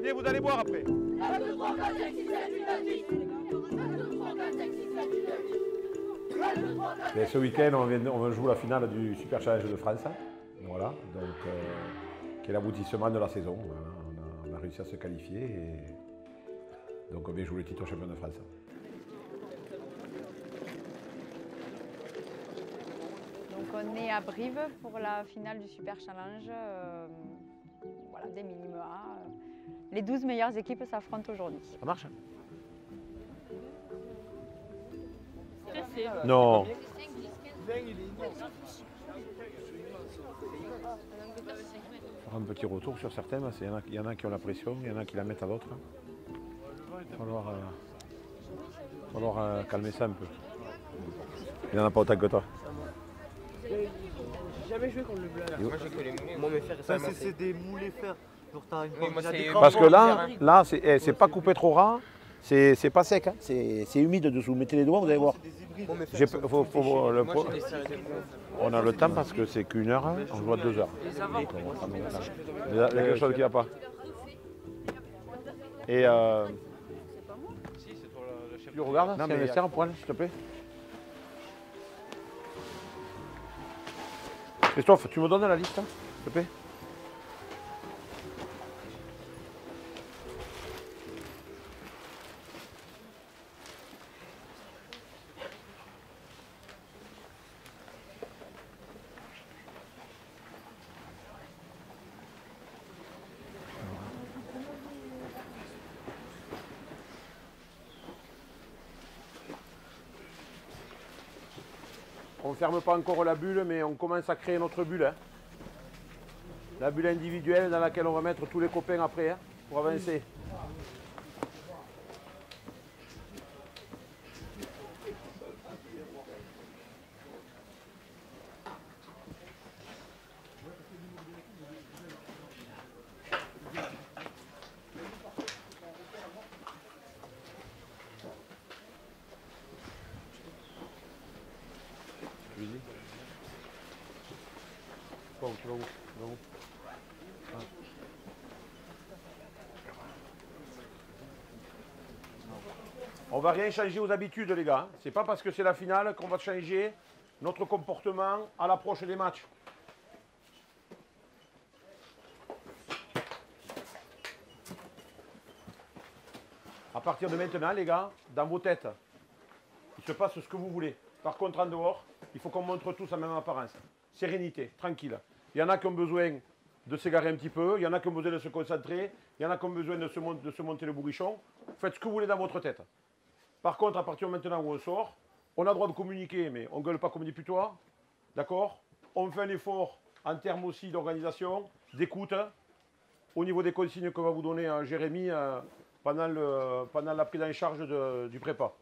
Venez, vous allez boire après. Et ce week-end, on joue la finale du Super Challenge de France. Voilà, donc, qui est l'aboutissement de la saison. Voilà, on a réussi à se qualifier et donc on vient jouer le titre champion de France. Donc on est à Brive pour la finale du Super Challenge, voilà, des minima. Les 12 meilleures équipes s'affrontent aujourd'hui. Ça marche? Non. Faire un petit retour sur certains, il y en a qui ont la pression, il y en a qui la mettent à d'autres. Il va falloir calmer ça un peu. Il n'y en a pas autant que toi. J'ai jamais joué contre le blanc. Moi j'ai que les moulets. Moi mes frères ça c'est des moulets fer. Parce que là c'est pas coupé trop ras, c'est pas sec, hein. C'est humide dessous. Mettez les doigts, vous allez voir. On a le temps parce que c'est qu'1 heure, on joue à 2 heures. Il y a quelque chose qui va pas. Et tu regardes, non, mais serre un poil, s'il te plaît. Christophe, tu me donnes la liste, hein, s'il te plaît. On ne ferme pas encore la bulle, mais on commence à créer notre bulle. Hein. La bulle individuelle dans laquelle on va mettre tous les copains après, hein, pour avancer. Tu vas où? Ah. On va rien changer aux habitudes, les gars. C'est pas parce que c'est la finale qu'on va changer notre comportement à l'approche des matchs. À partir de maintenant, les gars, dans vos têtes, il se passe ce que vous voulez. Par contre, en dehors, il faut qu'on montre tous la même apparence. Sérénité, tranquille. Il y en a qui ont besoin de s'égarer un petit peu, il y en a qui ont besoin de se concentrer, il y en a qui ont besoin de se monter le bourrichon. Faites ce que vous voulez dans votre tête. Par contre, à partir de maintenant où on sort, on a le droit de communiquer, mais on ne gueule pas comme des putois. D'accord? On fait un effort en termes aussi d'organisation, d'écoute, au niveau des consignes que va vous donner Jérémy pendant la prise en charge du prépa.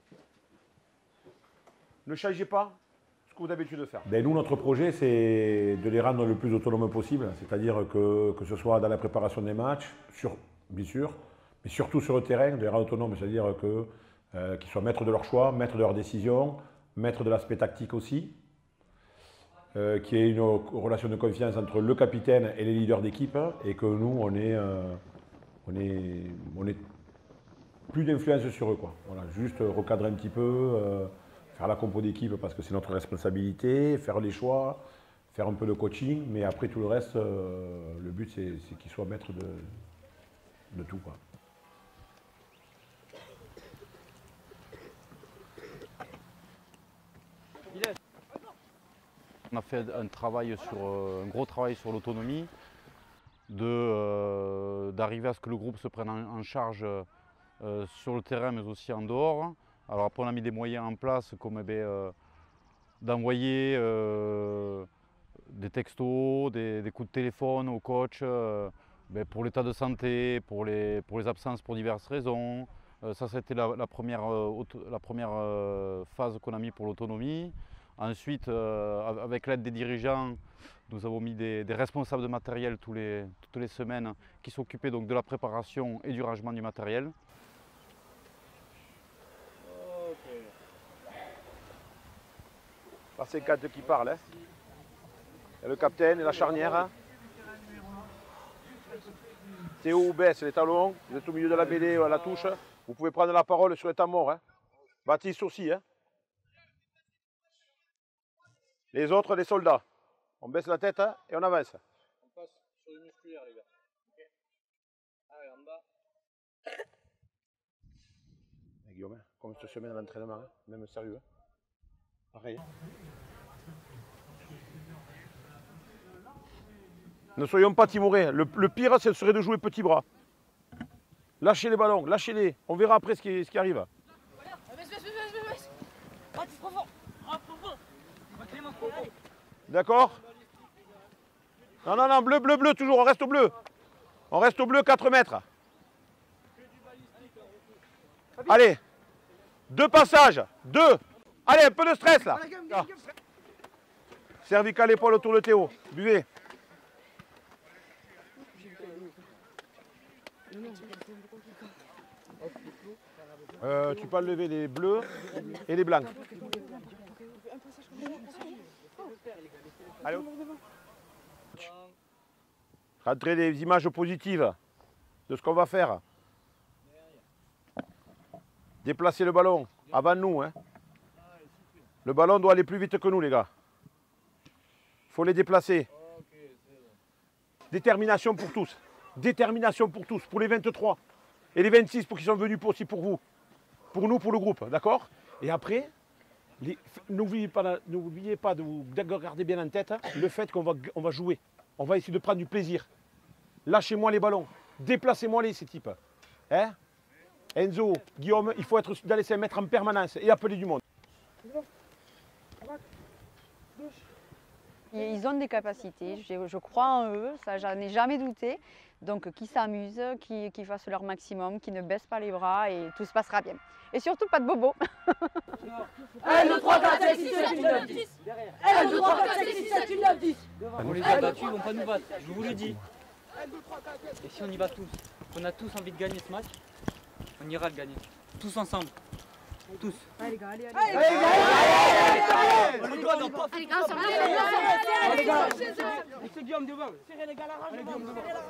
Ne changez pas ce que vous avez l'habitude de faire. Ben nous, notre projet, c'est de les rendre le plus autonomes possible, c'est-à-dire que ce soit dans la préparation des matchs, bien sûr, mais surtout sur le terrain, de les rendre autonomes, c'est-à-dire qu'ils soient maîtres de leur choix, maîtres de leurs décisions, maîtres de l'aspect tactique aussi, qu'il y ait une relation de confiance entre le capitaine et les leaders d'équipe, et que nous, on ait plus d'influence sur eux, quoi. Voilà, juste recadrer un petit peu, faire la compo d'équipe parce que c'est notre responsabilité, faire les choix, faire un peu de coaching, mais après tout le reste, le but c'est qu'ils soient maîtres de tout, quoi. On a fait un gros travail sur l'autonomie, d'arriver à ce que le groupe se prenne en charge sur le terrain mais aussi en dehors. Alors après on a mis des moyens en place comme d'envoyer des textos, des coups de téléphone au coach pour l'état de santé, pour les absences pour diverses raisons. Ça c'était la première phase qu'on a mis pour l'autonomie. Ensuite, avec l'aide des dirigeants, nous avons mis des responsables de matériel toutes les semaines qui s'occupaient donc de la préparation et du rangement du matériel. C'est 4 qui parlent. Hein. Il y a le capitaine et la charnière. Hein. Théo baisse les talons, vous êtes au milieu de la mêlée à la touche. Vous pouvez prendre la parole sur les temps morts. Hein. Baptiste aussi. Hein. Les autres, les soldats. On baisse la tête hein, et on avance. On passe sur du musculaire, les gars. Okay. Allez, en bas. Et Guillaume, hein, comme cette semaine d'entraînement, hein, même sérieux. Hein. Pareil. Hein. Ne soyons pas timorés. Le pire, ce serait de jouer petit bras. Lâchez les ballons, lâchez-les. On verra après ce qui arrive. D'accord? Non, non, non, bleu, bleu, bleu, toujours. On reste au bleu. On reste au bleu, 4 mètres. Allez. 2 passages. 2. Allez, un peu de stress là. Cervical épaule autour de Théo. Buvez. Tu peux enlever les bleus et les blancs. Allez. Rentrez des images positives de ce qu'on va faire. Déplacer le ballon avant nous. Hein. Le ballon doit aller plus vite que nous, les gars. Il faut les déplacer. Détermination pour tous. Détermination pour tous, pour les 23. Et les 26 pour qui sont venus aussi pour vous. Pour nous, pour le groupe, d'accord? Et après, n'oubliez pas de garder bien en tête le fait qu'on va jouer. On va essayer de prendre du plaisir. Lâchez-moi les ballons. Déplacez-moi ces types. Hein? Enzo, Guillaume, il faut être dans les 5 mètres en permanence et appeler du monde. Ils ont des capacités, je crois en eux, ça j'en ai jamais douté. Donc qu'ils s'amusent, qu'ils fassent leur maximum, qu'ils ne baissent pas les bras et tout se passera bien. Et surtout pas de bobo. 1, 2, 3, 4, 5, 6, 7, 8, 9, 10. 1, 2, 3, 4, 5, 6, 7, 8, 9, 10. On les a battus, ils ne vont pas nous battre, je vous le dis. Et si on y va tous, on a tous envie de gagner ce match, on ira le gagner. Tous ensemble. Tous. Allez les gars, allez, allez. On les gars, on pas. Allez les gars, C'est Guillaume devant. serrez les gars la rage devant.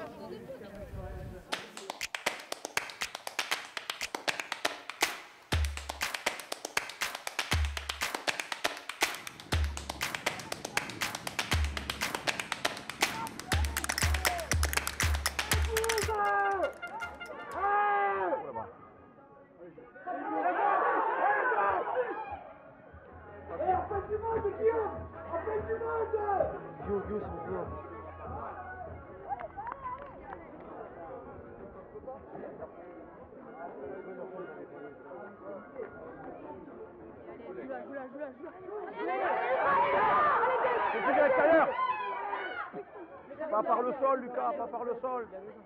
Pas par le sol, Lucas, pas par le sol.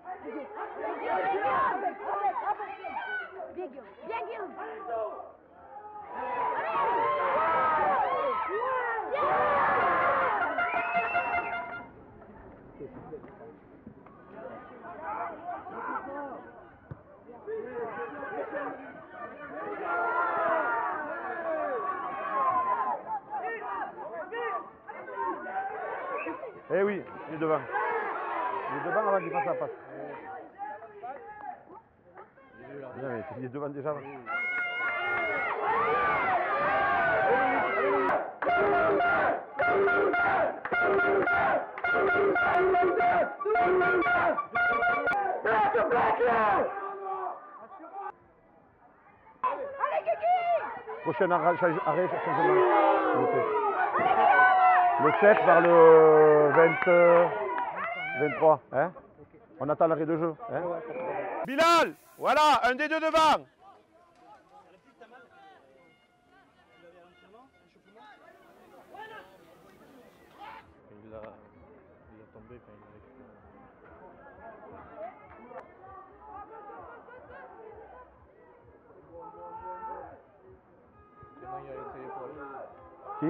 Bien Guillaume. Eh oui, il est devant. Il est devant avant qu'il fasse la passe. Il est devant déjà. Prochain arrêt, changement. Le 7 vers le 23. Hein? On attend l'arrêt de jeu. Hein? Bilal, voilà, un des deux devant. Il a tombé quand il a récupéré. Sinon, il a laissé l'épaule. Qui?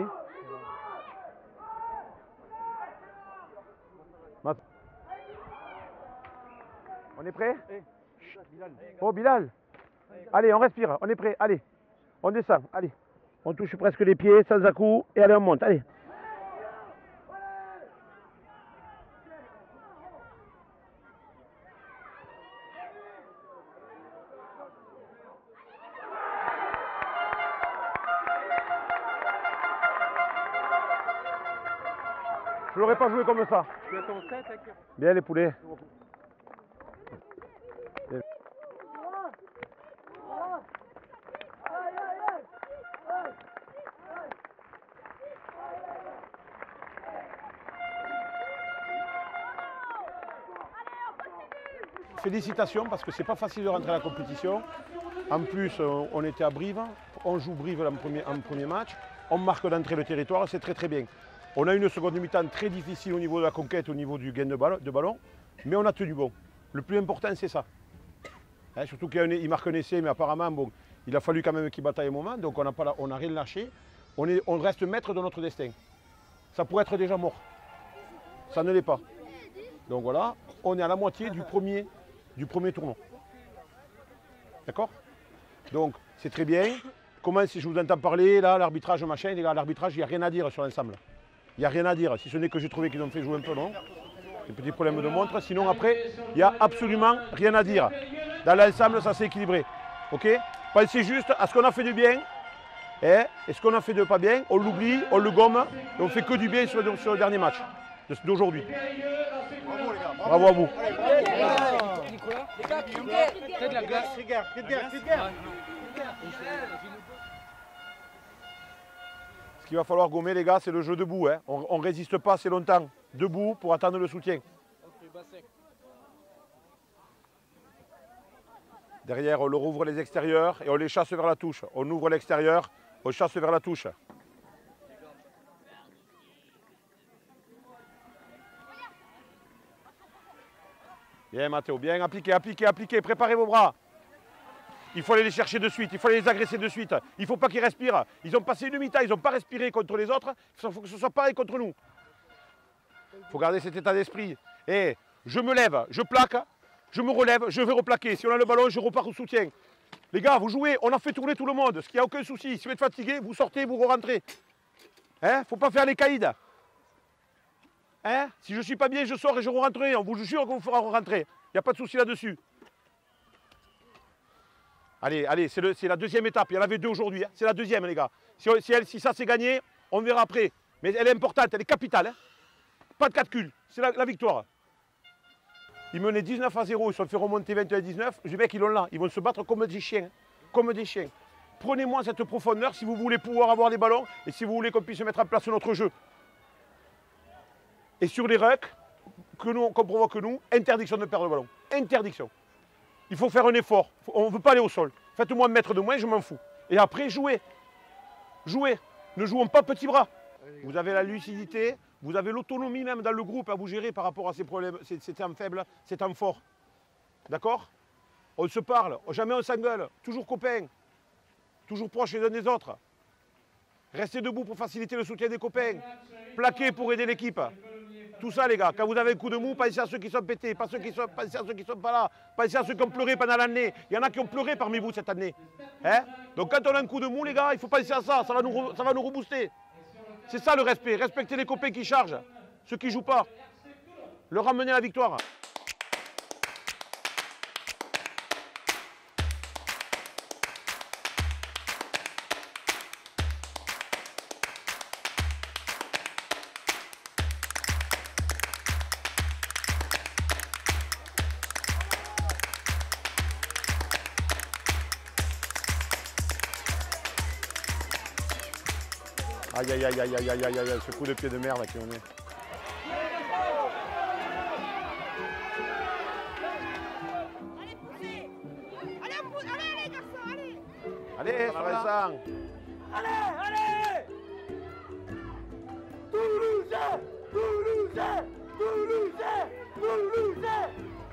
On est prêt? Oh Bilal. Allez, on respire, on est prêt, allez. On descend, allez. On touche presque les pieds sans à-coups et allez, on monte, allez. Je l'aurais pas joué comme ça. Bien les poulets. Félicitations parce que c'est pas facile de rentrer à la compétition. En plus, on était à Brive, on joue Brive en premier match, on marque d'entrée le territoire, c'est très très bien. On a une seconde mi-temps très difficile au niveau de la conquête, au niveau du gain de ballon, mais on a tenu bon. Le plus important, c'est ça. Hein, surtout qu'il marque un essai, mais apparemment, bon, il a fallu quand même qu'il bataille un moment, donc on n'a rien lâché. On reste maître de notre destin. Ça pourrait être déjà mort. Ça ne l'est pas. Donc voilà, on est à la moitié du premier tournoi. D'accord? Donc, c'est très bien. Comment, si je vous entends parler, là, l'arbitrage, machin, les gars, l'arbitrage, il n'y a rien à dire sur l'ensemble. Il n'y a rien à dire, si ce n'est que j'ai trouvé qu'ils ont fait jouer un peu long. Des petits problèmes de montre. Sinon, après, il n'y a absolument rien à dire. Dans l'ensemble, ça s'est équilibré. OK? Pensez juste à ce qu'on a fait du bien. Et ce qu'on a fait de pas bien, on l'oublie, on le gomme. Et on fait que du bien sur le dernier match d'aujourd'hui. Bravo les gars. Bravo à vous. Ce qu'il va falloir gommer les gars, c'est le jeu debout. Hein. On ne résiste pas assez longtemps debout pour attendre le soutien. Derrière, on leur ouvre les extérieurs et on les chasse vers la touche. On ouvre l'extérieur, on chasse vers la touche. Bien Mathéo, bien appliqué, appliqué, appliqué, préparez vos bras. Il faut aller les chercher de suite, il faut aller les agresser de suite. Il ne faut pas qu'ils respirent. Ils ont passé une mi-temps, ils n'ont pas respiré contre les autres. Il faut que ce soit pareil contre nous. Il faut garder cet état d'esprit. Et je me lève, je plaque, je me relève, je vais replaquer. Si on a le ballon, je repars au soutien. Les gars, vous jouez, on a fait tourner tout le monde, ce qui n'y a aucun souci. Si vous êtes fatigué, vous sortez, vous rentrez. Hein? Faut pas faire les caïds. Hein? Si je ne suis pas bien, je sors et je rentrerai. On vous jure qu'on vous fera rentrer. Il n'y a pas de souci là-dessus. Allez, allez, c'est la deuxième étape. Il y en avait deux aujourd'hui. Hein. C'est la deuxième, les gars. Si ça c'est gagné, on verra après. Mais elle est importante, elle est capitale. Hein. Pas de calcul, c'est la victoire. Ils menaient 19-0, ils se sont fait remonter 21-19. Les mecs, ils l'ont là. Ils vont se battre comme des chiens. Comme des chiens. Prenez-moi cette profondeur si vous voulez pouvoir avoir les ballons et si vous voulez qu'on puisse mettre en place notre jeu. Et sur les rucks, qu'on provoque nous, interdiction de perdre le ballon. Interdiction. Il faut faire un effort. On ne veut pas aller au sol. Faites-moi un mètre de moins, je m'en fous. Et après, jouez. Jouez. Ne jouons pas petits bras. Vous avez la lucidité, vous avez l'autonomie même dans le groupe à vous gérer par rapport à ces problèmes, ces temps faibles, ces temps forts. D'accord? On se parle, jamais on s'engueule, toujours copains, toujours proches les uns des autres. Restez debout pour faciliter le soutien des copains. Plaquez pour aider l'équipe. Tout ça les gars, quand vous avez un coup de mou, pensez à ceux qui sont pétés, pensez à ceux qui ne sont pas là, pensez à ceux qui ont pleuré pendant l'année. Il y en a qui ont pleuré parmi vous cette année. Hein? Donc quand on a un coup de mou les gars, il faut penser à ça, ça va nous rebooster. C'est ça le respect, respecter les copains qui chargent, ceux qui ne jouent pas. Leur ramener à la victoire. Aïe aïe aïe aïe aïe aïe aïe aïe, ce coup de pied de merde qui on est. Allez les garçons, allez. Allez, Vincent. Allez. Toulousain, Toulousain, Toulousain, Toulousain.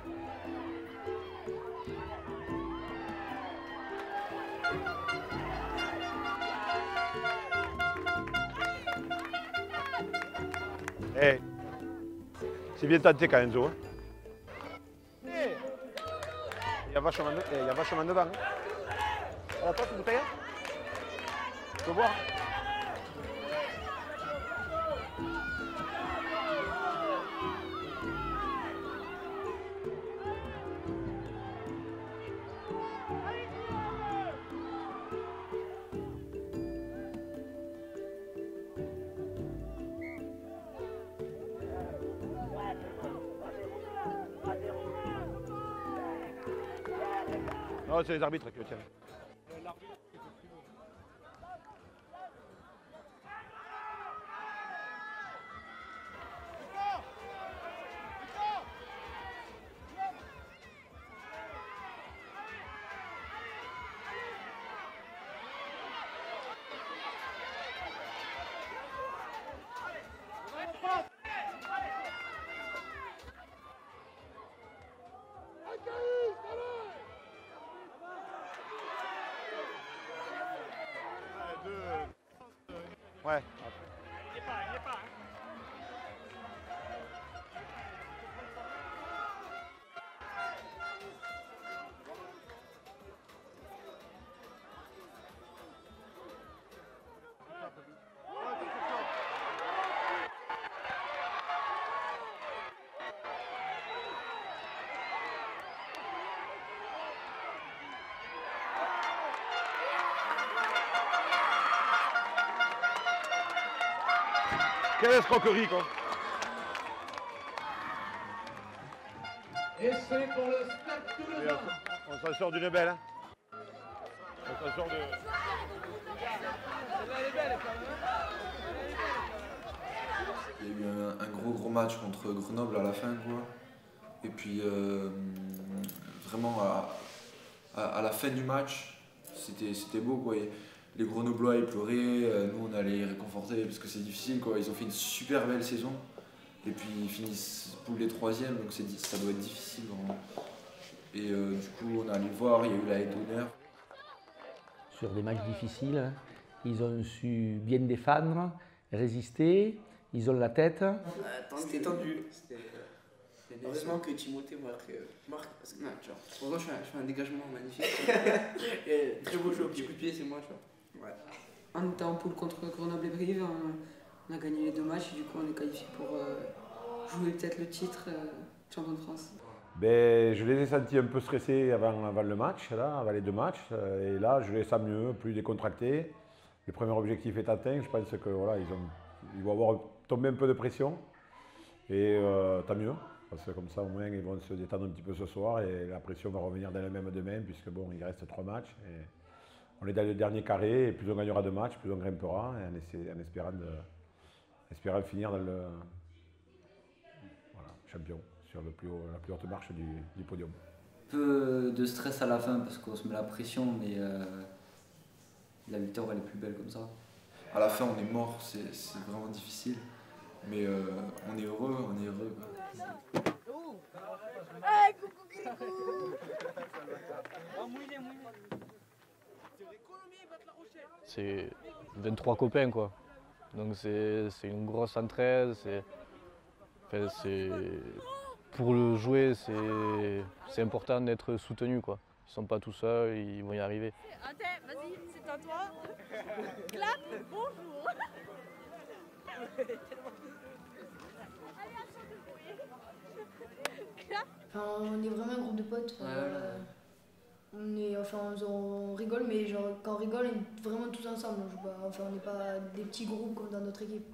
Eh, c'est bien tenté quand même, Enzo. Hein. Il y a vachement dedans. Hein. Alors toi, tu bouteille hein? Tu peux voir Non, c'est les arbitres qui le tiennent. Ouais. Il est pas. Quelle escroquerie, quoi. Et c'est pour le Stade Toulousain. On s'en sort d'une belle, hein. On s'en sort de... Il y a eu un gros match contre Grenoble à la fin, quoi. Et puis vraiment à la fin du match, c'était beau, quoi. Et les Grenoblois ils pleuraient, nous on allait les réconforter parce que c'est difficile, quoi. Ils ont fait une super belle saison. Et puis ils finissent pour les 3e, donc ça doit être difficile, vraiment. Et du coup on est allé voir, il y a eu la aide d'honneur. Sur des matchs difficiles, ils ont su bien défendre, résister, ils ont la tête. C'était tendu. Heureusement que Timothée marque parce que pourtant je fais un dégagement magnifique. Et très beau jeu au petit coup de pied, c'est moi. Ouais. On était en poule contre Grenoble et Brive, on a gagné les 2 matchs et du coup on est qualifié pour jouer peut-être le titre champion de France. Ben, je les ai sentis un peu stressés avant le match, là, avant les 2 matchs. Et là, je les sens mieux, plus décontractés. Le premier objectif est atteint. Je pense que voilà, ils vont avoir tombé un peu de pression. Et tant mieux, parce que comme ça, au moins, ils vont se détendre un petit peu ce soir. Et la pression va revenir dans le même demain, puisque bon, il reste 3 matchs. Et on est dans le dernier carré. Et plus on gagnera 2 matchs, plus on grimpera. Et en espérant finir dans le champion, sur la plus haute marche du podium. Un peu de stress à la fin parce qu'on se met la pression, mais la victoire elle est plus belle comme ça. À la fin on est mort, c'est vraiment difficile, mais on est heureux. Hey, coucou, coucou. C'est 23 copains, quoi. Donc c'est une grosse entraide. Pour le jouer, c'est important d'être soutenu, quoi. Ils ne sont pas tout seuls, ils vont y arriver. Attends, vas-y, c'est à toi. Clap, bonjour. Enfin, on est vraiment un groupe de potes. On rigole, mais genre, quand on rigole, on est vraiment tous ensemble. On n'est pas des petits groupes comme dans notre équipe.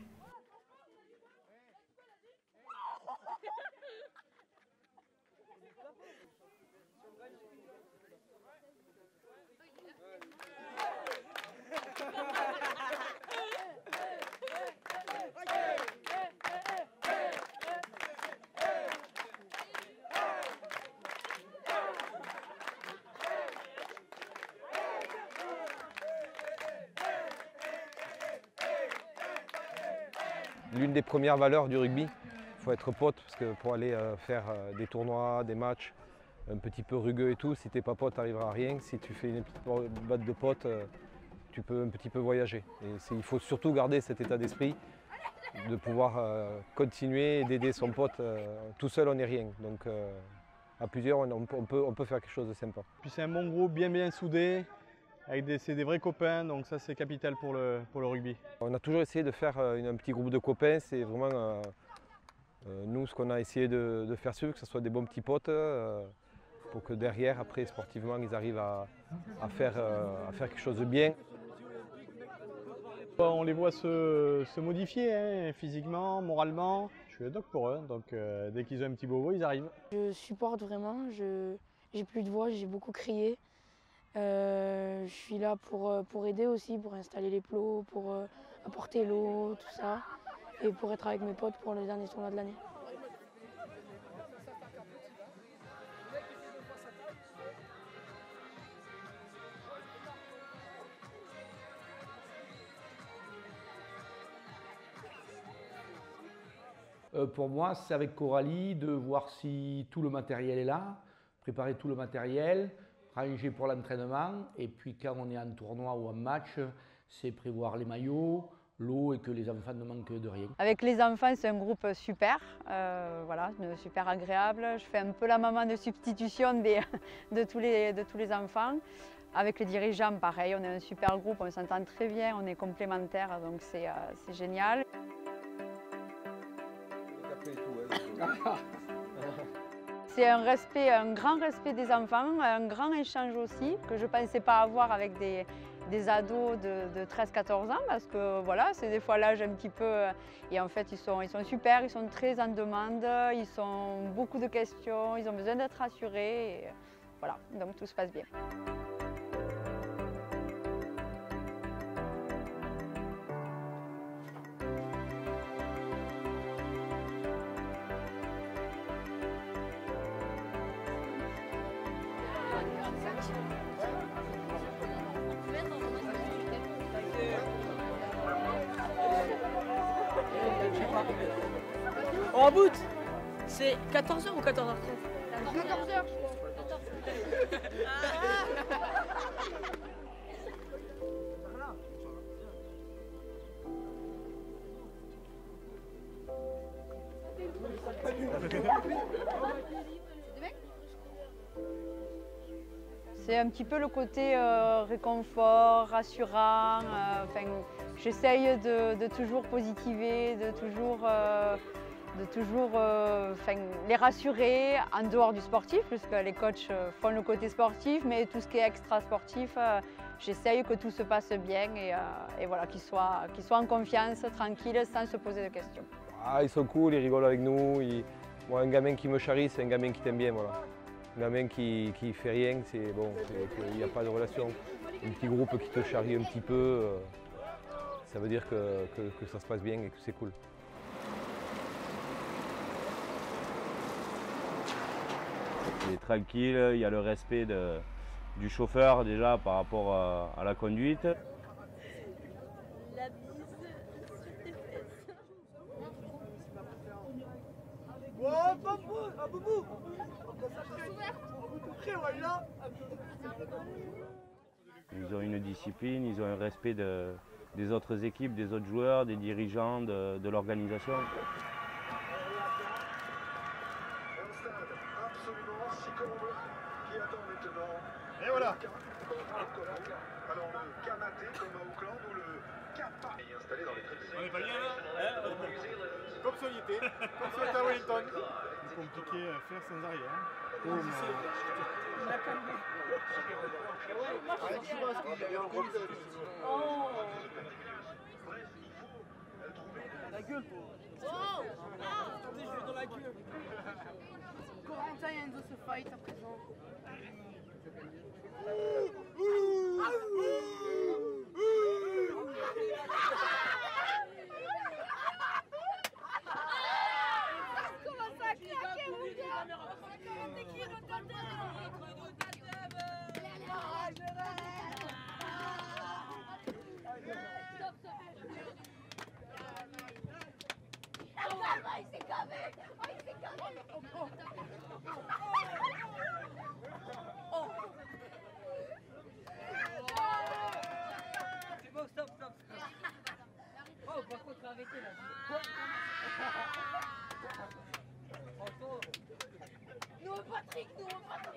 L'une des premières valeurs du rugby, il faut être pote, parce que pour aller faire des tournois, des matchs un petit peu rugueux et tout, si t'es pas pote, t'arriveras à rien. Si tu fais une petite batte de potes, tu peux un petit peu voyager. Et il faut surtout garder cet état d'esprit, de pouvoir continuer et d'aider son pote. Tout seul, on n'est rien. Donc à plusieurs, on peut faire quelque chose de sympa. Puis c'est un bon groupe, bien soudé. C'est des vrais copains, donc ça c'est capital pour le rugby. On a toujours essayé de faire un petit groupe de copains, c'est vraiment nous ce qu'on a essayé de faire suivre, que ce soit des bons petits potes, pour que derrière, après sportivement, ils arrivent à faire quelque chose de bien. On les voit se modifier, hein, physiquement, moralement. Je suis le doc pour eux, donc dès qu'ils ont un petit bobo, ils arrivent. Je supporte vraiment, j'ai plus de voix, j'ai beaucoup crié. Je suis là pour aider aussi, pour installer les plots, pour apporter l'eau, tout ça, et pour être avec mes potes pour les derniers tournois de l'année. Pour moi, c'est avec Coralie de voir si tout le matériel est là, préparer tout le matériel, ranger pour l'entraînement, et puis quand on est en tournoi ou en match, c'est prévoir les maillots, l'eau et que les enfants ne manquent de rien. Avec les enfants, c'est un groupe super, voilà, super agréable. Je fais un peu la maman de substitution de tous les enfants. Avec les dirigeants, pareil, on est un super groupe, on s'entend très bien, on est complémentaires, donc c'est génial. C'est un grand respect des enfants, un grand échange aussi, que je ne pensais pas avoir avec des ados de 13-14 ans, parce que voilà, c'est des fois l'âge un petit peu... Et en fait, ils sont super, ils sont très en demande, ils ont beaucoup de questions, ils ont besoin d'être rassurés. Et voilà, donc tout se passe bien. En bout, c'est 14h ou 14h13? 14h. C'est un petit peu le côté réconfort, rassurant. J'essaye de toujours positiver, de toujours les rassurer en dehors du sportif, puisque les coachs font le côté sportif, mais tout ce qui est extra sportif, j'essaye que tout se passe bien et voilà, qu'ils soient en confiance, tranquilles, sans se poser de questions. Ah, ils sont cool, ils rigolent avec nous. Moi, un gamin qui me charrie, c'est un gamin qui t'aime bien. Voilà. Un gamin qui fait rien, c'est bon, il n'y a pas de relation. Un petit groupe qui te charrie un petit peu, ça veut dire que ça se passe bien et que c'est cool. Il est tranquille, il y a le respect du chauffeur déjà par rapport à la conduite. La bise sur tes fesses. Ils ont une discipline, ils ont un respect des autres équipes, des autres joueurs, des dirigeants, de l'organisation. Et voilà. Alors le Kamaté comme à Auckland ou le Kappa est installé dans les tribunes. On est pas bien là, comme ça il était, comme ça il était à Wellington. C'est compliqué à faire sans arrière. La gueule. Oh! Attendez, je vais dans la gueule. Corentin et Enzo se fight à présent. Comment ça claquer, mon gars? T'es qui le il s'est gavé! Oh, il s'est gavé! C'est bon, stop. Oh, par contre, arrêtez là. Nous, Patrick, Il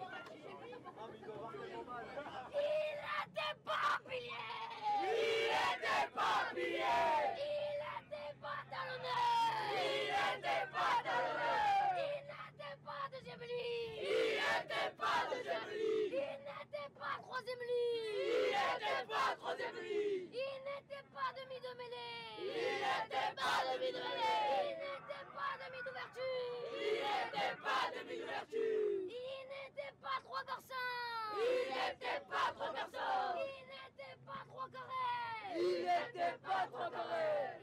était pas pilier! Il était pas pilier! Il était pas talonné! Il était pas talonné! Il n'était pas deuxième ligne! Il n'était pas deuxième ligne! Il n'était pas troisième ligne! Il n'était pas troisième ligne! Il n'était pas demi de mêlée! Il n'était pas demi de mêlée! Il n'était pas demi d'ouverture! Il n'était pas demi d'ouverture! Il n'était pas trois garçons! Il n'était pas trois garçons! Il n'était pas transféré.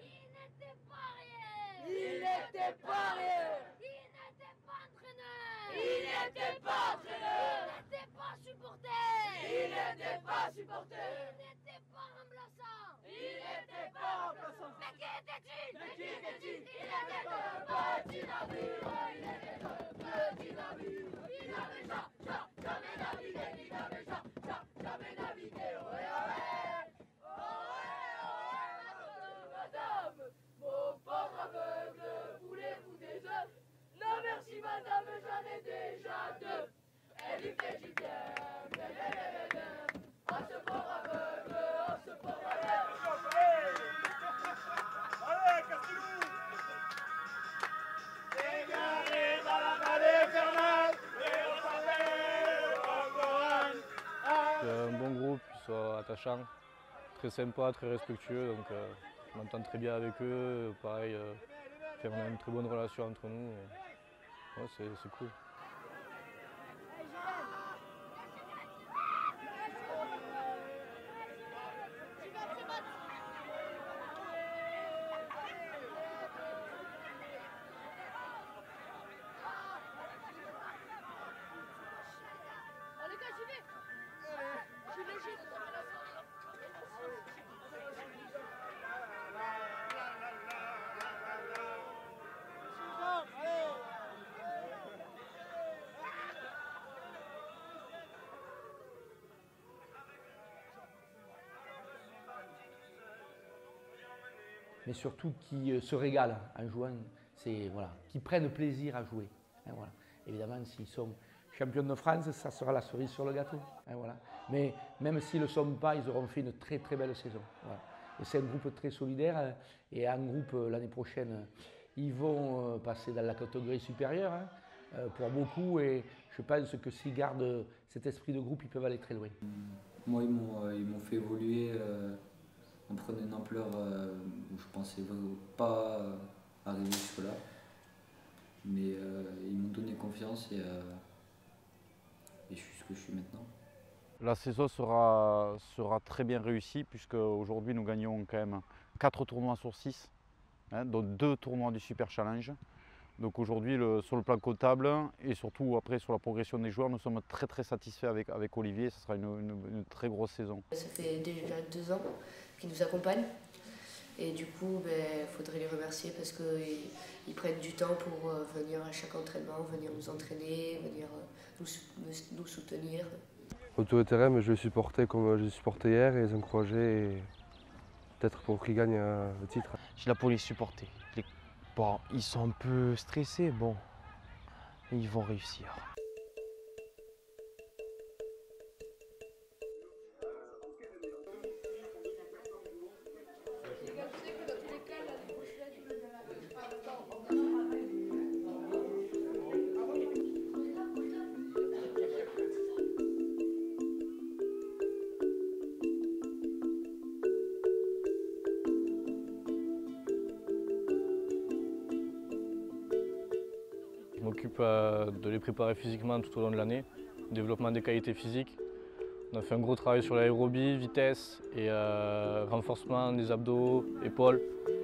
Il n'était pas rien. Il n'était pas entraîneur. Il n'était pas entraîneur. Il n'était pas supporter. Il n'était pas supporter. Il n'était pas remplaçant. Il n'était pas remplaçant. Mais qui était-il? Mais qui était-il? Il était un petit navire. Il était un petit navire. Il n'avait jamais navigué. Il n'avait jamais navigué. Ohé, ohé. Ohé, ohé, madame. Mon pauvre aveugle, voulez-vous des œufs? Non merci madame, j'en ai déjà deux. Elle lui fait du bien, à ce pauvre aveugle, à ce pauvre aveugle. Allez, cassez-vous! Égaré dans la vallée infernale, et on s'appelle encore C'est un bon groupe, ils sont attachants, très sympa, très respectueux, donc on m'entend très bien avec eux. Pareil, on a une très bonne relation entre nous. Et, ouais, c'est cool. Mais surtout qui se régalent en jouant, voilà, qui prennent plaisir à jouer. Hein, voilà. Évidemment, s'ils sont champions de France, ça sera la cerise sur le gâteau. Hein, voilà. Mais même s'ils ne le sont pas, ils auront fait une très très belle saison. Voilà. Et c'est un groupe très solidaire. Et en groupe, l'année prochaine, ils vont passer dans la catégorie supérieure pour beaucoup. Et je pense que s'ils gardent cet esprit de groupe, ils peuvent aller très loin. Moi, ils m'ont fait évoluer. On prenait une ampleur où je pensais pas arriver jusque-là. Mais ils m'ont donné confiance et je suis ce que je suis maintenant. La saison sera très bien réussie puisque aujourd'hui nous gagnons quand même 4 tournois sur 6, hein, dont 2 tournois du Super Challenge. Donc aujourd'hui sur le plan comptable et surtout après sur la progression des joueurs, nous sommes très très satisfaits avec Olivier. Ce sera une très grosse saison. Ça fait déjà 2 ans qu'ils nous accompagnent et du coup il faudrait les remercier parce qu'ils prennent du temps pour venir à chaque entraînement, venir nous entraîner, venir nous soutenir. Autour du terrain, je les supportais comme je les supportais hier et les encourager peut-être pour qu'ils gagnent le titre. Je suis là pour les supporter. Bon, ils sont un peu stressés, bon, ils vont réussir. Je m'occupe de les préparer physiquement tout au long de l'année, développement des qualités physiques. On a fait un gros travail sur l'aérobie, vitesse et renforcement des abdos, épaules.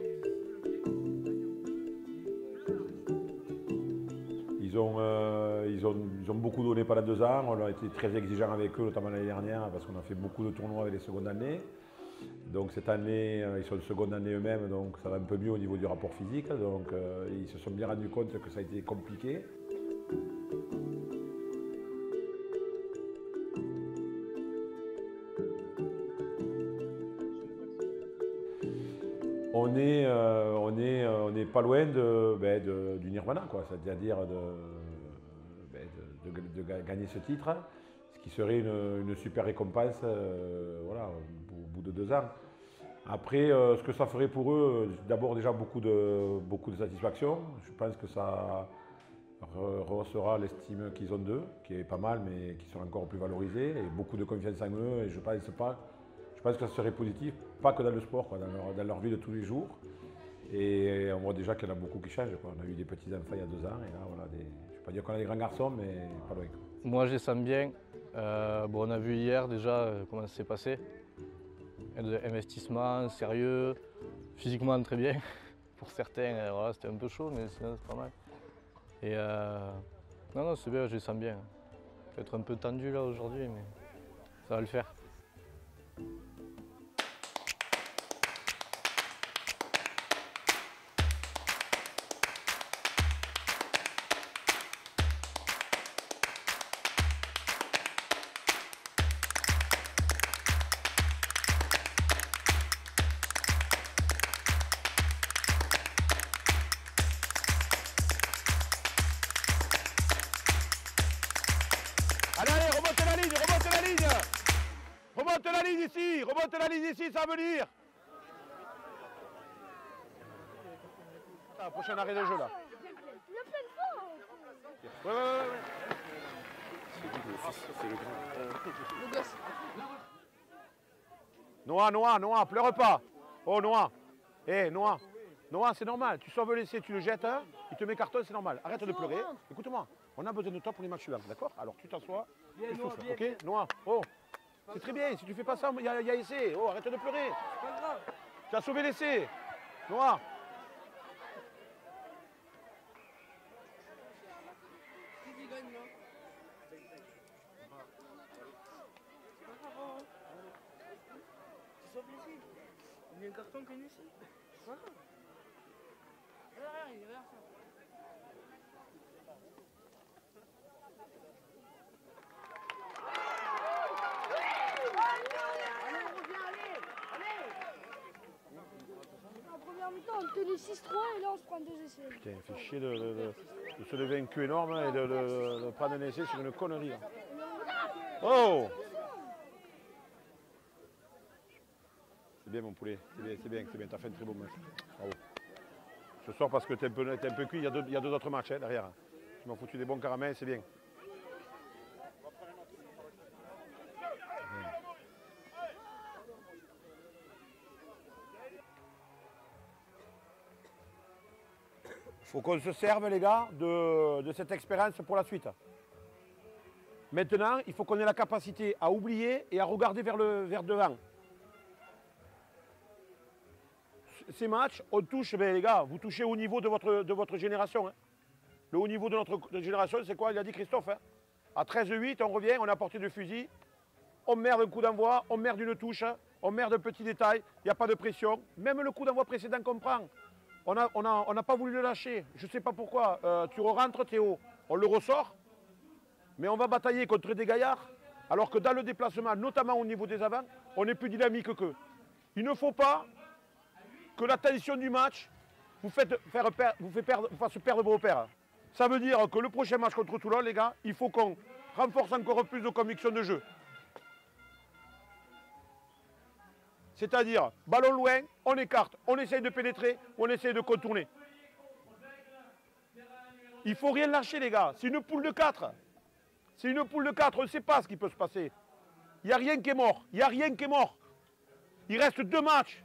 Ils ont beaucoup donné pendant 2 ans, on a été très exigeants avec eux, notamment l'année dernière, parce qu'on a fait beaucoup de tournois avec les secondes années. Donc cette année, ils sont de seconde année eux-mêmes, donc ça va un peu mieux au niveau du rapport physique. Donc ils se sont bien rendus compte que ça a été compliqué. On n'est pas loin du nirvana, c'est-à-dire de gagner ce titre, ce qui serait une super récompense voilà, au bout de 2 ans. Après, ce que ça ferait pour eux, d'abord déjà beaucoup de satisfaction. Je pense que ça rehaussera l'estime qu'ils ont d'eux, qui est pas mal, mais qui sera encore plus valorisée, et beaucoup de confiance en eux. Et je pense que ça serait positif, pas que dans le sport, dans leur vie de tous les jours. Et on voit déjà qu'il y en a beaucoup qui changent. On a eu des petits-enfants il y a 2 ans, et là, voilà, je ne vais pas dire qu'on a des grands garçons, mais pas loin. Moi, je les sens bien. On a vu hier déjà comment ça s'est passé. Investissement, sérieux, physiquement très bien. Pour certains, voilà, c'était un peu chaud, mais sinon c'est pas mal. Et non, c'est bien, je les sens bien. Peut-être un peu tendu là aujourd'hui, mais ça va le faire. Allez, remontez la ligne, remontez la ligne. Remonte la ligne ici, ça va venir. Ah, prochain arrêt de jeu là. Ouais. Noah, pleure pas. Oh Noah. Noah, c'est normal. Tu sauves l'essai, tu le jettes, hein, il te met carton, c'est normal. Arrête de pleurer. Écoute-moi, on a besoin de toi pour les matchs suivants, d'accord? Alors tu t'assois, tu souffles, ok? Noah, oh, c'est très bien, si tu fais pas ça, il y a essai. Oh, arrête de pleurer. C'est pas grave. Tu as sauvé l'essai. Noah. Il y a un carton qui est ici. Voilà. Regarde, il est derrière ça. En première mi-temps, on tenait 6-3 et là on se prend 2 essais. Putain, il fait chier de se lever un cul énorme et de prendre un essai sur une connerie. Là. Oh! C'est bien mon poulet, c'est bien, t'as fait un très beau match. Bravo. Ce soir parce que t'es un peu cuit, il y a deux autres matchs hein, derrière. Tu m'as foutu des bons caramels, c'est bien. Il faut qu'on se serve les gars de cette expérience pour la suite. Maintenant, il faut qu'on ait la capacité à oublier et à regarder vers devant. Ces matchs, on touche, les gars, vous touchez au niveau de votre génération. Hein. Le haut niveau de notre génération, c'est quoi? Il a dit Christophe. Hein. À 13-8, on revient, on est à portée de fusil. On merde un coup d'envoi, on merde une touche, on merde un petit détail, il n'y a pas de pression. Même le coup d'envoi précédent qu'on prend, on n'a pas voulu le lâcher. Je ne sais pas pourquoi. Tu rentres Théo, on le ressort, mais on va batailler contre des gaillards, alors que dans le déplacement, notamment au niveau des avants, on est plus dynamique qu'eux. Il ne faut pas que la tension du match vous fasse perdre vos repères. Ça veut dire que le prochain match contre Toulon, les gars, il faut qu'on renforce encore plus de conviction de jeu. C'est-à-dire, ballon loin, on écarte, on essaye de pénétrer, on essaye de contourner. Il ne faut rien lâcher, les gars. C'est une poule de 4. C'est une poule de 4, on ne sait pas ce qui peut se passer. Il n'y a rien qui est mort. Il n'y a rien qui est mort. Il reste 2 matchs.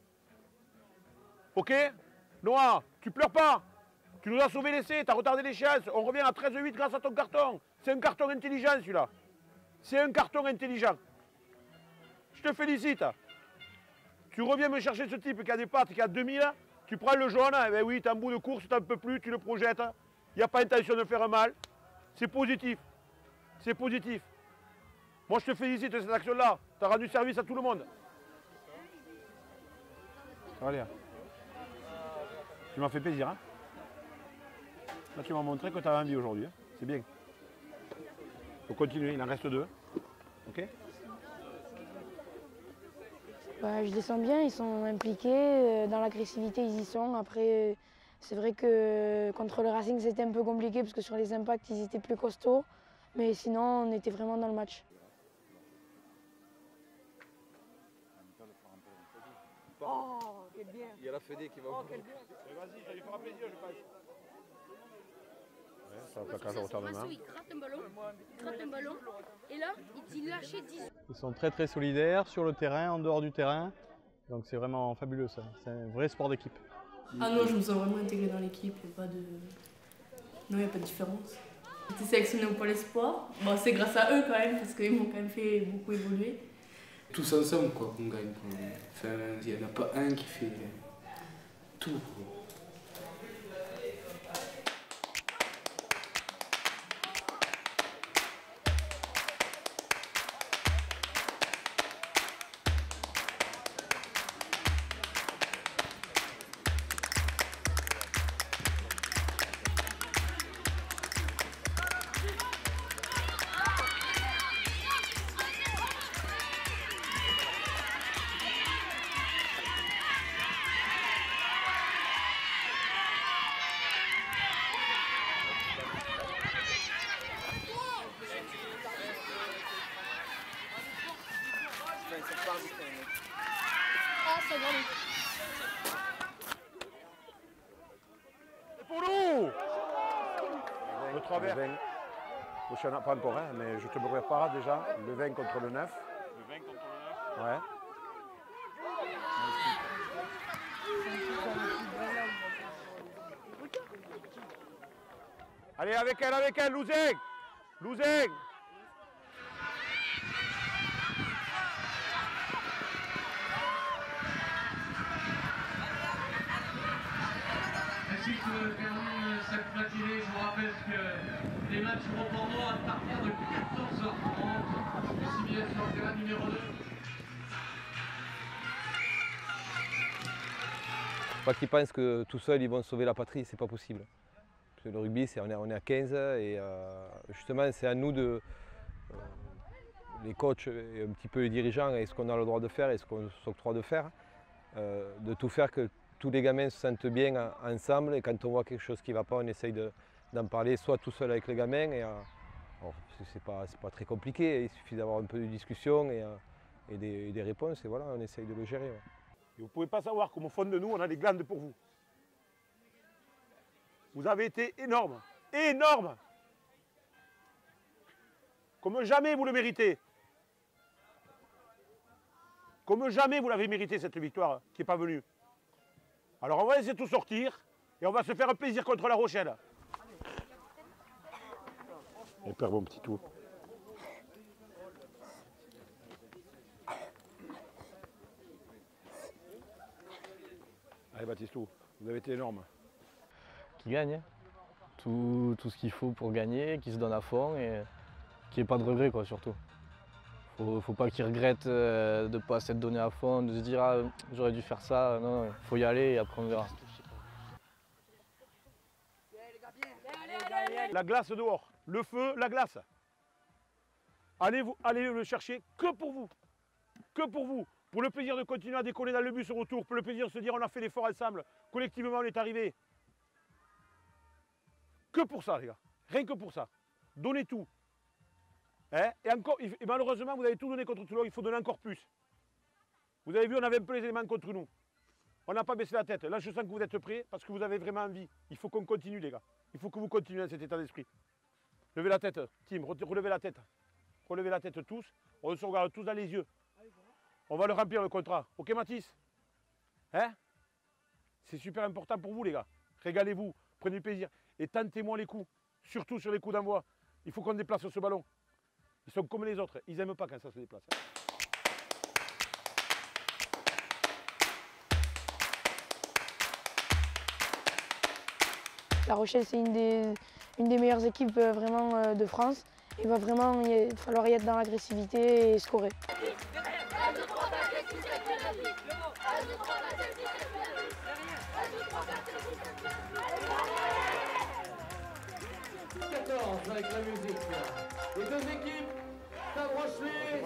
Ok? Noah, tu pleures pas. Tu nous as sauvé l'essai, tu as retardé l'échéance. On revient à 13-8 grâce à ton carton. C'est un carton intelligent, celui-là. C'est un carton intelligent. Je te félicite. Tu reviens me chercher ce type qui a des pattes, qui a 2000, tu prends le jaune, eh ben oui, tu es en bout de course, tu n'en peux plus, tu le projettes. Il n'y a pas intention de faire mal. C'est positif. C'est positif. Moi, je te félicite de cette action-là. Tu as rendu service à tout le monde. Allez. Tu m'as fait plaisir. Hein? Là, tu m'as montré que tu avais envie aujourd'hui. Hein? C'est bien. Il faut continuer, il en reste 2. Ok? Bah, je les sens bien, ils sont impliqués, dans l'agressivité ils y sont. Après, c'est vrai que contre le Racing c'était un peu compliqué parce que sur les impacts ils étaient plus costauds. Mais sinon on était vraiment dans le match. Oh, quel bien. Il y a la Fédé qui va... Oh, quel bien. Vas-y, ça lui fera plaisir, je pense. Il gratte un ballon et là il lâchait 10. Ils sont très très solidaires sur le terrain, en dehors du terrain. Donc c'est vraiment fabuleux ça. C'est un vrai sport d'équipe. Ah non, je me sens vraiment intégrée dans l'équipe. Il n'y a pas de différence. J'ai été sélectionnée au Pôle Espoir. Bon, c'est grâce à eux quand même parce qu'ils m'ont quand même fait beaucoup évoluer. Tous ensemble quoi qu'on gagne. Quoi. Enfin, il n'y en a pas un qui fait tout. Quoi. Ah, c'est bon. C'est pour nous. Le 3 verts. Prochain, pas encore, hein, mais je te prépare déjà. Le 20 contre le 9. Le 20 contre le 9. Ouais. Allez, avec elle, Louzeng. Louzeng. Ainsi que termine cette matinée, je vous rappelle que les matchs reprendront à partir de 14h30, ici bien sur le terrain numéro 2. Pas qu'ils pensent que tout seuls ils vont sauver la patrie, c'est pas possible. Parce que le rugby, on est à 15 et justement c'est à nous les coachs et un petit peu les dirigeants, et ce qu'on a le droit de faire et ce qu'on s'octroie de faire, de tout faire que tous les gamins se sentent bien ensemble, et quand on voit quelque chose qui ne va pas, on essaye d'en parler, soit tout seul avec les gamins, et c'est pas très compliqué, il suffit d'avoir un peu de discussion et des réponses, et voilà, on essaye de le gérer. Ouais. Et vous ne pouvez pas savoir comme au fond de nous, on a des glandes pour vous. Vous avez été énorme, énorme. Comme jamais vous le méritez. Comme jamais vous l'avez mérité cette victoire qui n'est pas venue. Alors on va laisser tout sortir et on va se faire un plaisir contre La Rochelle. Et perds mon petit tout. Allez Baptistou, vous avez été énorme. Qui gagne, hein. Tout ce qu'il faut pour gagner, qui se donne à fond et qu'il n'y ait pas de regret quoi, surtout. Faut pas qu'ils regrettent de ne pas s'être donné à fond, de se dire ah, j'aurais dû faire ça. Non, il faut y aller et après on verra. La glace dehors, le feu, la glace. Allez le chercher que pour vous. Que pour vous. Pour le plaisir de continuer à décoller dans le bus au retour, pour le plaisir de se dire on a fait l'effort ensemble, collectivement on est arrivé. Que pour ça les gars, rien que pour ça. Donnez tout. Hein, et malheureusement, vous avez tout donné contre Toulon, il faut donner encore plus. Vous avez vu, on avait un peu les éléments contre nous. On n'a pas baissé la tête. Là, je sens que vous êtes prêts parce que vous avez vraiment envie. Il faut qu'on continue, les gars. Il faut que vous continuez dans cet état d'esprit. Levez la tête, Tim, relevez la tête. Relevez la tête tous. On se regarde tous dans les yeux. On va le remplir le contrat. Ok, Mathis? Hein? C'est super important pour vous, les gars. Régalez-vous, prenez du plaisir. Et tentez-moi les coups. Surtout sur les coups d'envoi. Il faut qu'on déplace ce ballon. Ils sont comme les autres, ils n'aiment pas quand ça se déplace. La Rochelle, c'est une des meilleures équipes vraiment de France. Il va vraiment falloir y être dans l'agressivité et scorer. 14 avec la musique. Les deux équipes s'approchent-les.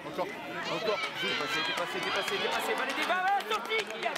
Encore. Dépassé. Valédé, va, sorti, Kylian.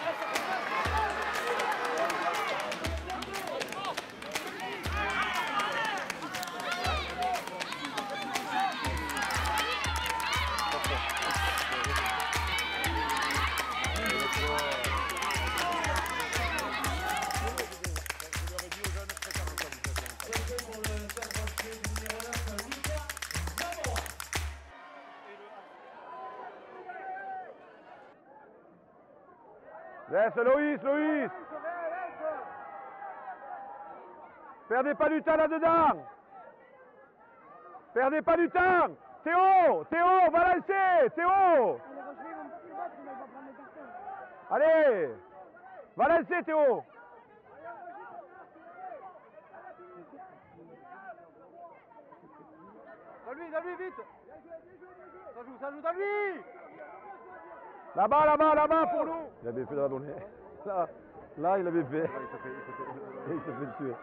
Laisse Loïs. Perdez pas du temps là-dedans. Perdez pas du temps. Théo, va lancer. Théo. Allez, va lancer Théo. Dans lui, vite. Ça joue dans lui. Là-bas pour nous. Il avait fait de la donnée. Là, il avait fait. Il se fait tuer.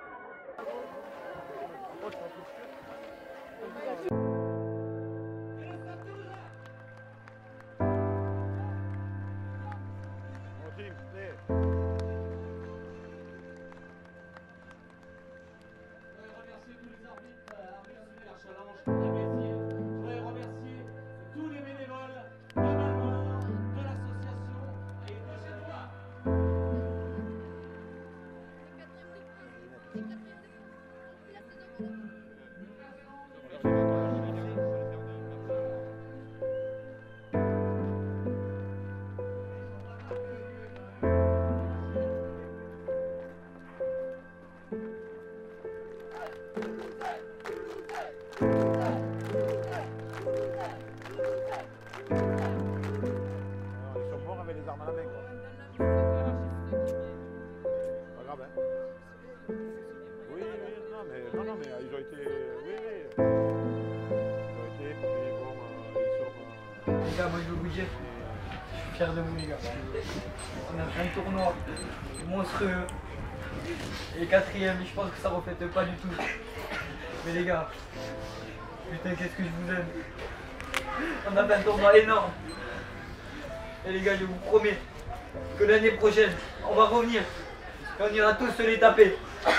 Les gars, moi je veux vous dire, je suis fier de vous les gars. On a fait un tournoi monstrueux. Et 4ème, je pense que ça reflète pas du tout. Mais les gars, putain qu'est-ce que je vous aime. On a fait un tournoi énorme. Et les gars, je vous promets que l'année prochaine, on va revenir. Et on ira tous se les taper.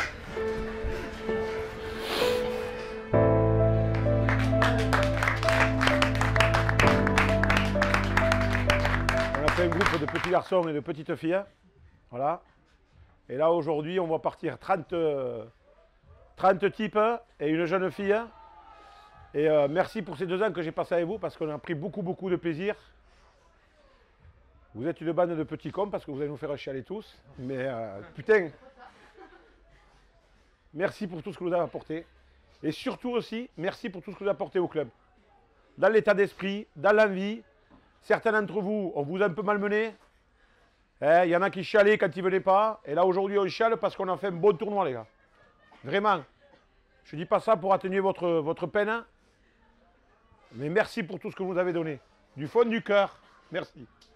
Un groupe de petits garçons et de petites filles. Voilà. Et là aujourd'hui on va partir 30 types et une jeune fille. Et merci pour ces 2 ans que j'ai passé avec vous parce qu'on a pris beaucoup de plaisir. Vous êtes une bande de petits cons parce que vous allez nous faire chialer tous. Mais putain, merci pour tout ce que vous avez apporté. Et surtout aussi, merci pour tout ce que vous avez apporté au club. Dans l'état d'esprit, dans l'envie. Certains d'entre vous, on vous a un peu malmené. Il y en a qui chialaient quand ils ne venaient pas. Et là, aujourd'hui, on chiale parce qu'on a fait un bon tournoi, les gars. Vraiment. Je ne dis pas ça pour atténuer votre peine. Mais merci pour tout ce que vous avez donné. Du fond du cœur. Merci.